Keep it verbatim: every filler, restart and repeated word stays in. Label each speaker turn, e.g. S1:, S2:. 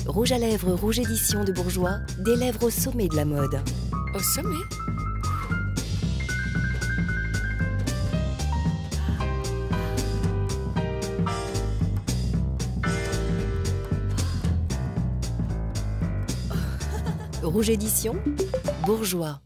S1: Rouge à lèvres Rouge Édition de Bourjois, des lèvres au sommet de la mode.
S2: Au sommet?
S1: Rouge Édition, Bourjois.